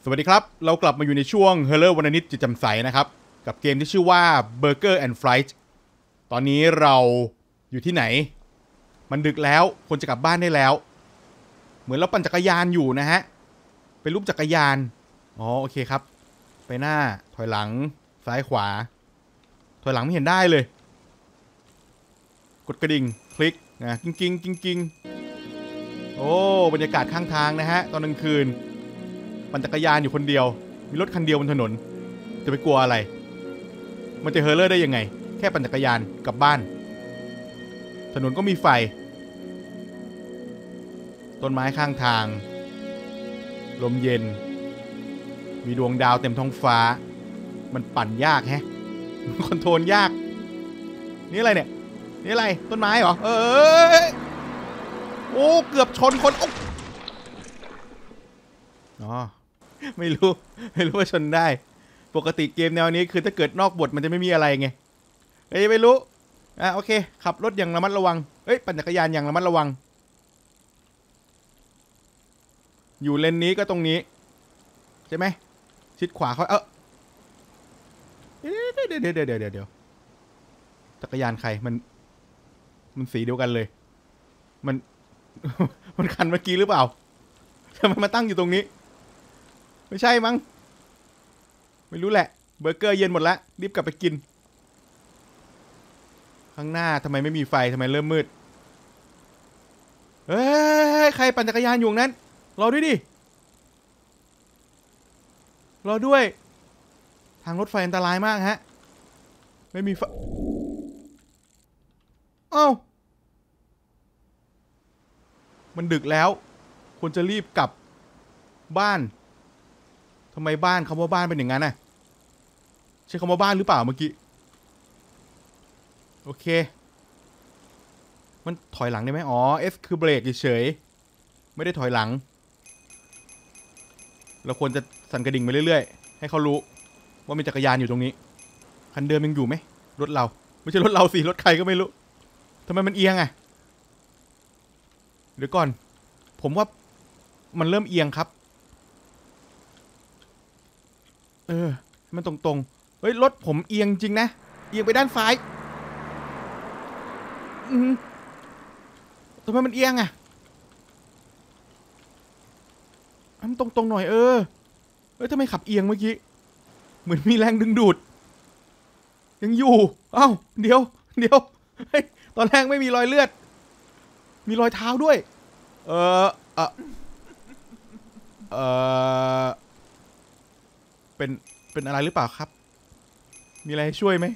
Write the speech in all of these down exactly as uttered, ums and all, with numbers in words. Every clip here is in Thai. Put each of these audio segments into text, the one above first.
วัสดีครับเรากลับมาอยู่ในช่วงเฮเลอร์วันนิดจิตแจ่มใสนะครับกับเกมที่ชื่อว่า Burger and Flight ตอนนี้เราอยู่ที่ไหนมันดึกแล้วควรจะกลับบ้านได้แล้วเหมือนเราปั่นจักรยานอยู่นะฮะเป็นรูปจักรยานอ๋อโอเคครับไปหน้าถอยหลังซ้ายขวาถอยหลังไม่เห็นได้เลยกดกระดิ่งคลิกนะกิ้งกิ้งกิ้งกิ้งโอ้บรรยากาศข้างทางนะฮะตอนกลางคืนปั่นจักรยานอยู่คนเดียวมีรถคันเดียวบนถนนจะไปกลัวอะไรมันจะเฮอร์เลอร์ได้ยังไงแค่ปั่นจักรยานกลับบ้านถนนก็มีไฟต้นไม้ข้างทางลมเย็นมีดวงดาวเต็มท้องฟ้ามันปั่นยากแฮะมันคอนโทรลยากนี่อะไรเนี่ยนี่อะไรต้นไม้เหรอเออโอ้เกือบชนคนโอ้อ๋อไม่รู้ไม่รู้ว่าชนได้ปกติเกมแนวนี้คือถ้าเกิดนอกบทมันจะไม่มีอะไรไงเอ้ยไม่รู้อ่ะโอเคขับรถอย่างระมัดระวังเอ้ยปั่นจักรยานอย่างระมัดระวังอยู่เลนนี้ก็ตรงนี้ใช่ไหมชิดขวาเขาเออเดี๋ยวเดี๋ยวเดี๋ยวเดี๋ยวเดี๋ยวจักรยานใครมันมันสีเดียวกันเลยมันมันคันเมื่อกี้หรือเปล่าทำไมมาตั้งอยู่ตรงนี้ไม่ใช่มั้งไม่รู้แหละเบอร์เกอร์เย็นหมดแล้วรีบกลับไปกินข้างหน้าทำไมไม่มีไฟทำไมเริ่มมืดเฮ้ยใครปั่นจักรยานอยู่นั้นรอด้วยดิรอด้วยทางรถไฟอันตรายมากฮะไม่มีไฟเอ้ามันดึกแล้วควรจะรีบกลับบ้านทำไมบ้านคำว่าบ้านเป็นอย่างนั้นน่ะใช่คำว่าบ้านหรือเปล่าเมื่อกี้โอเคมันถอยหลังได้ไหมอ๋อ F คือเบรกเฉยๆไม่ได้ถอยหลังเราควรจะสั่นกระดิ่งไปเรื่อยๆให้เขารู้ว่ามีจักรยานอยู่ตรงนี้คันเดิมยังอยู่ไหมรถเราไม่ใช่รถเราสิรถใครก็ไม่รู้ทำไมมันเอียงอ่ะเดี๋ยวก่อนผมว่ามันเริ่มเอียงครับเออมันตรงๆเฮ้ยรถผมเอียงจริงนะเอียงไปด้านซ้ายอืมทำไมมันเอียงอ่ะมันตรงๆหน่อยเออเฮ้ยทำไมขับเอียงเมื่อกี้เหมือนมีแรงดึงดูดยังอยู่เอ้าเดี๋ยวเดี๋ยวเฮ้ยตอนแรกไม่มีรอยเลือดมีรอยเท้าด้วยเออเออเออเป็นเป็นอะไรหรือเปล่าครับมีอะไรให้ช่วยไหม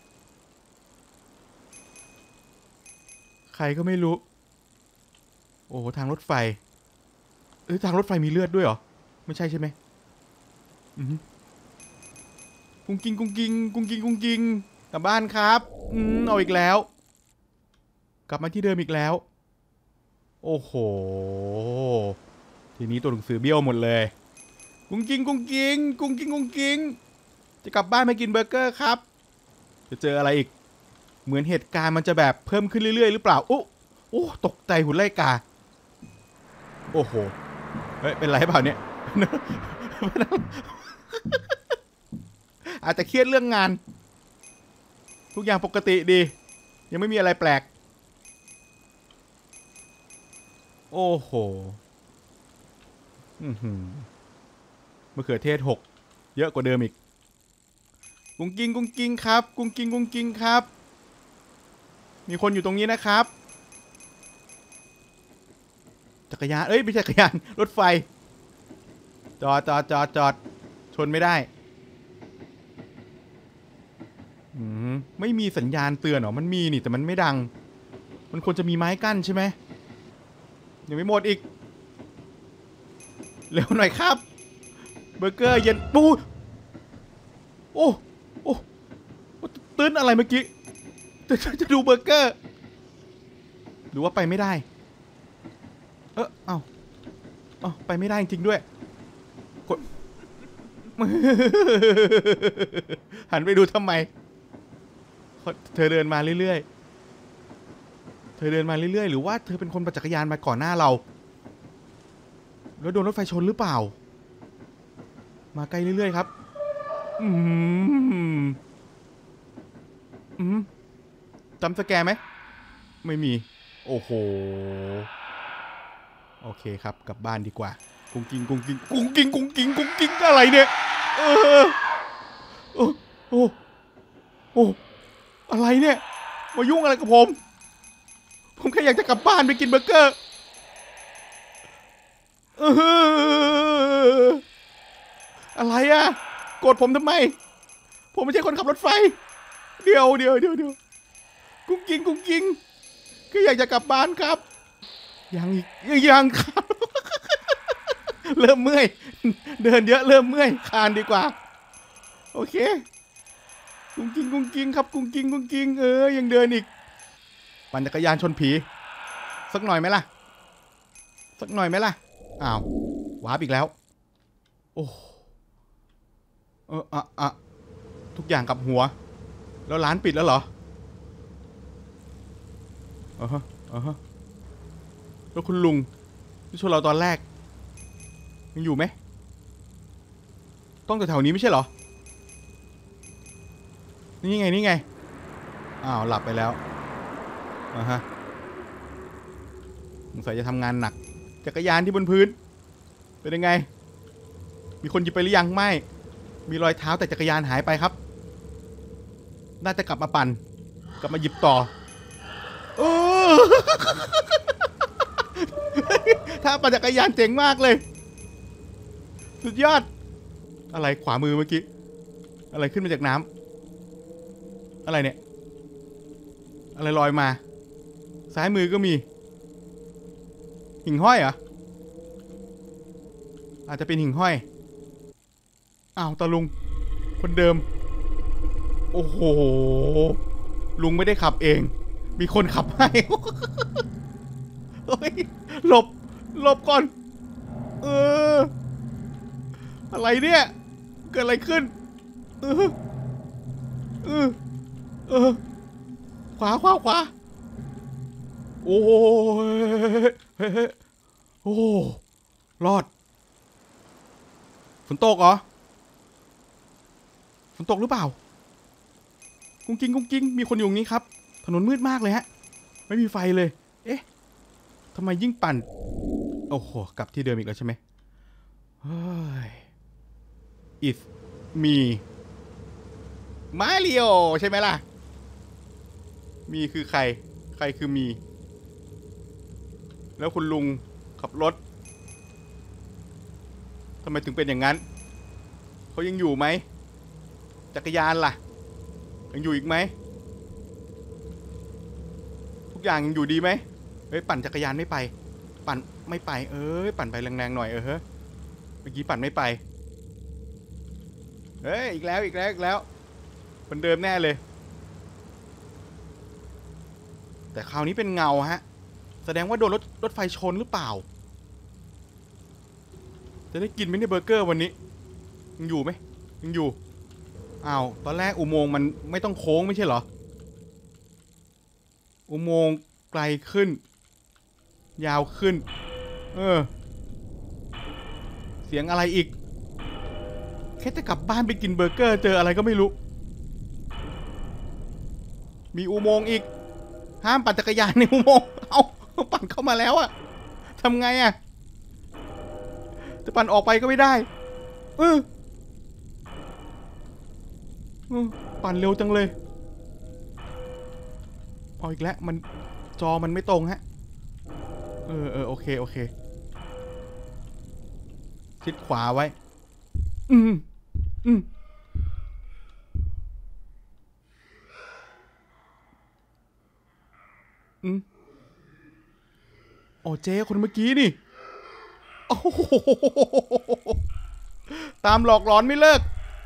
ใครก็ไม่รู้โอ้ทางรถไฟเอ้ยทางรถไฟมีเลือดด้วยเหรอไม่ใช่ใช่ไหมอืมกุ้งกิ้งกุ้งกิ้งกุ้งกิ้งกุ้งกิ้งกลับบ้านครับอืมเอาอีกแล้วกลับมาที่เดิมอีกแล้วโอ้โหทีนี้ตัวหนังสือเบี้ยวหมดเลยกุ้งกิ้งกุ้งกิ้งกุ้งกิ้งกุ้งกิ้งจะกลับบ้านมากินเบอร์เกอร์ครับจะเจออะไรอีกเหมือนเหตุการณ์มันจะแบบเพิ่มขึ้นเรื่อยๆหรือเปล่าโอ้โอ้ตกใจหุ่นไล่กาโอ้โหเฮ้ยเป็นไรเปล่าเนี่ยอาจจะเครียดเรื่องงานทุกอย่างปกติดียังไม่มีอะไรแปลกโอ้โหอือหือมะเขือเทศหกเยอะกว่าเดิมอีกกุ้งกิ้งกุ้งกิ้งครับกุ้งกิ้งกุ้งกิ้งครับมีคนอยู่ตรงนี้นะครับจักรยานเอ้ยไม่ใช่จักรยานรถไฟจอดจอดจอดจอดชนไม่ได้อืมไม่มีสัญญาณเตือนหรอมันมีนี่แต่มันไม่ดังมันควรจะมีไม้กั้นใช่ไหมยังไม่หมดอีกเร็วหน่อยครับเบอร์เกอร์เย็นปูโอ้โอ้ตื้นอะไรเมื่อกี้จะจะดูเบอร์เกอร์หรือว่าไปไม่ได้เออเอ้าเอ้าไปไม่ได้จริงด้วยกดหันไปดูทำไมเธอเดินมาเรื่อยๆเธอเดินมาเรื่อยๆหรือว่าเธอเป็นคนปั่นจักรยานมาก่อนหน้าเราแล้วโดนรถไฟชนหรือเปล่ามาใกล้เรื่อยๆครับอืมอืมจำสแกร์ไหมไม่มีโอ้โหโอเคครับกลับบ้านดีกว่ากุ้งกิ้งกุ้งกิ้งกุ้งกิ้งกุ้งกิ้งกุ้งกิ้งอะไรเนี่ยเออโอ้โอ้โอ้อะไรเนี่ยมายุ่งอะไรกับผมผมแค่อยากจะกลับบ้านไปกินเบอร์เกอร์เอออะไรอะกดผมทำไมผมไม่ใช่คนขับรถไฟเดี๋ยวเดี๋ยวเดี๋ยวเดี๋ยวกุ้งกิ้งกุ้งกิ้งก็อยากจะกลับบ้านครับยังอีกยังครับเริ่มเมื่อยเดินเยอะเริ่มเมื่อยคานดีกว่าโอเคกุ้งกิ้งกุ้งกิ้งครับกุ้งกิ้งกุ้งกิ้งเออยังเดินอีกปั่นจักรยานชนผีสักหน่อยไหมล่ะสักหน่อยไหมล่ะอ้าววาร์ปอีกแล้วโอ้เอออะอะทุกอย่างกับหัวแล้วร้านปิดแล้วเหรออ่าฮะอ่าฮะแล้วคุณลุงที่ชวนเราตอนแรกยังอยู่ไหมต้องแถวๆนี้ไม่ใช่เหรอนี่ไงนี่ไงอ้าวหลับไปแล้วอ่าฮะสงสัยจะทำงานหนักจักรยานที่บนพื้นเป็นยังไงมีคนหยิบไปหรือยังไม่มีรอยเท้าแต่จักรยานหายไปครับน่าจะกลับมาปั่นกลับมาหยิบต่อเออ ถ้าปั่นจักรยานเจ๋งมากเลยสุดยอดอะไรขวามือเมื่อกี้อะไรขึ้นมาจากน้ำอะไรเนี่ยอะไรลอยมาซ้ายมือก็มีหิ่งห้อยเหรออาจจะเป็นหิ่งห้อยอ้าวตาลุงคนเดิมโอ้โหลุงไม่ได้ขับเองมีคนขับให้เฮ้ยหลบหลบก่อนเอออะไรเนี่ยเกิดอะไรขึ้นเออเออเออขวาขวาขวาโอ้ยโอ้รอดฝนตกเหรอฝนตกหรือเปล่ากุ้งกิ้งกุ้งกิ้งมีคนอยู่ตรงนี้ครับถนนมืดมากเลยฮะไม่มีไฟเลยเอ๊ะทำไมยิ่งปั่นโอ้โหกลับที่เดิมอีกแล้วใช่ไหมเฮ้ย is me มาริโอใช่ไหมล่ะมีคือใครใครคือมีแล้วคุณลุงขับรถทำไมถึงเป็นอย่างนั้นเขายังอยู่ไหมจักรยานล่ะยังอยู่อีกไหมทุกอย่างยังอยู่ดีไหมเฮ้ยปั่นจักรยานไม่ไปปั่นไม่ไปเอ้ยปั่นไปแรงๆหน่อยเออเฮ้ยเมื่อกี้ปั่นไม่ไปเฮ้ยอีกแล้วอีกแล้วอีกแล้วคนเดิมแน่เลยแต่คราวนี้เป็นเงาฮะแสดงว่าโดนรถรถไฟชนหรือเปล่าจะได้กินไหมในเบอร์เกอร์วันนี้ยังอยู่ไหมยังอยู่อ้าวตอนแรกอุโมงค์มันไม่ต้องโค้งไม่ใช่เหรออุโมงค์ไกลขึ้นยาวขึ้นเออเสียงอะไรอีกแค่จะกลับบ้านไปกินเบอร์เกอร์เจออะไรก็ไม่รู้มีอุโมงค์อีกห้ามปั่นจักรยานในอุโมงค์เอาปั่นเข้ามาแล้วอะทำไงอะจะปั่นออกไปก็ไม่ได้เออปั่นเร็วจังเลยเอาอีกแล้วมันจอมันไม่ตรงฮะเออเออโอเคโอเคชิดขวาไว้อืมอืมอืมโอ้เจ๊คนเมื่อกี้นี่โอ้โหตามหลอกหลอนไม่เลิก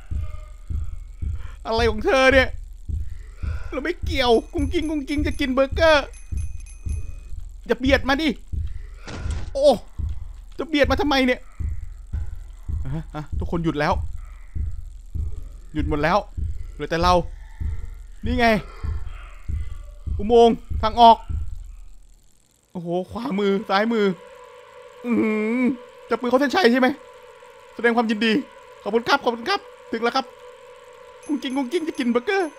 อะไรของเธอเนี่ยเราไม่เกี่ยวกุ้งกิ้งกุ้งกิ้งจะกินเบอร์เกอร์อย่าเบียดมาดิโอ้จะเบียดมาทำไมเนี่ยฮะทุกคนหยุดแล้วหยุดหมดแล้วเหลือแต่เรานี่ไงอุโมงค์ทางออกโอ้โหขวามือซ้ายมืออือจับมือเขาเส้นชัยใช่ไหมแสดงความยินดีขอบคุณครับขอบคุณครับถึงแล้วครับกุ้งกิ้งกุ้งกิ้งจะกินเบอร์เกอร์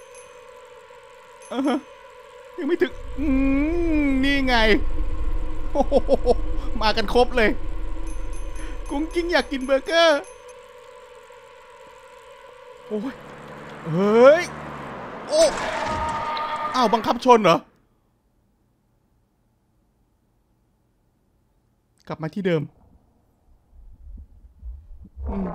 อ่าฮะยังไม่ถึงอืมนี่ไงโอ้โหมากันครบเลยกุ้งกิ้งอยากกินเบอร์เกอร์โอ้ยเฮ้ยโอ้อ้าวบังคับชนเหรอกลับมาที่เดิมอืม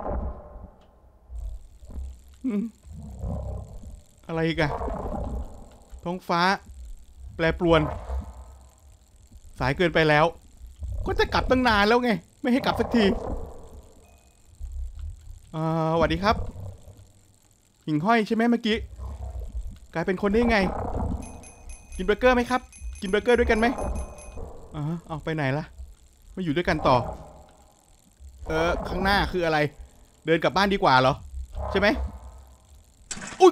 อืมอะไรอีกอะท้องฟ้าแปรปรวนสายเกินไปแล้วก็จะกลับตั้งนานแล้วไงไม่ให้กลับสักทีอ่าสวัสดีครับหิ่งห้อยใช่ไหมเมื่อกี้กลายเป็นคนได้ไงกินเบอร์เกอร์ไหมครับกินเบอร์เกอร์ด้วยกันไหมอ่าเอาไปไหนล่ะมาอยู่ด้วยกันต่อเออข้างหน้าคืออะไรเดินกลับบ้านดีกว่าเหรอใช่ไหมอุ๊ย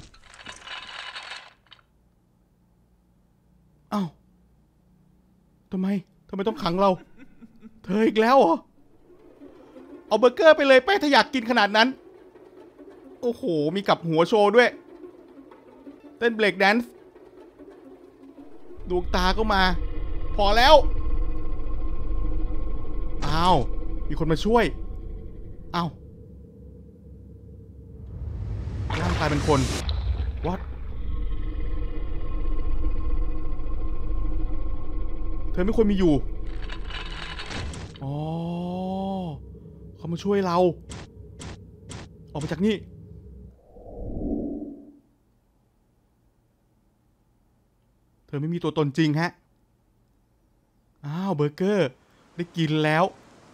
เอ้าทำไมทำไมต้องขังเราเธออีกแล้วเหรอเอาเบอร์เกอร์ไปเลยไปถ้าอยากกินขนาดนั้นโอ้โหมีกับหัวโชว์ด้วยเต้นเบรกแดนซ์ดวงตาก็มาพอแล้วอ้าวมีคนมาช่วยอ้าวร่างกายเป็นคน what เธอไม่ควรมีอยู่อ๋อเขามาช่วยเราออกมาจากนี่เธอไม่มีตัวตนจริงฮะอ้าวเบอร์เกอร์ได้กินแล้ว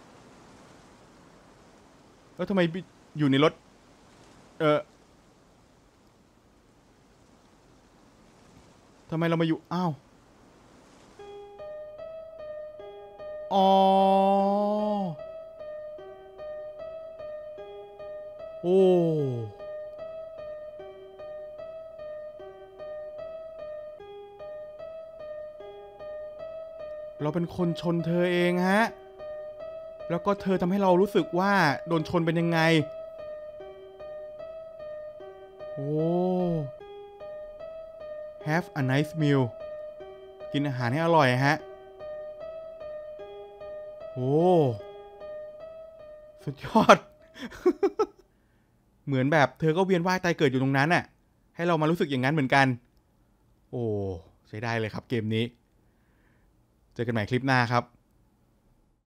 แล้วทำไมอยู่ในรถเออทำไมเรามาอยู่อ้าวอ๋อโอ้เราเป็นคนชนเธอเองฮะแล้วก็เธอทำให้เรารู้สึกว่าโดนชนเป็นยังไงโอ้ have a nice meal กินอาหารให้อร่อยฮะโอ้สุดยอด เหมือนแบบเธอก็เวียนว่ายตายเกิดอยู่ตรงนั้นน่ะให้เรามารู้สึกอย่างนั้นเหมือนกันโอ้ใช้ได้เลยครับเกมนี้เจอกันใหม่คลิปหน้าครับ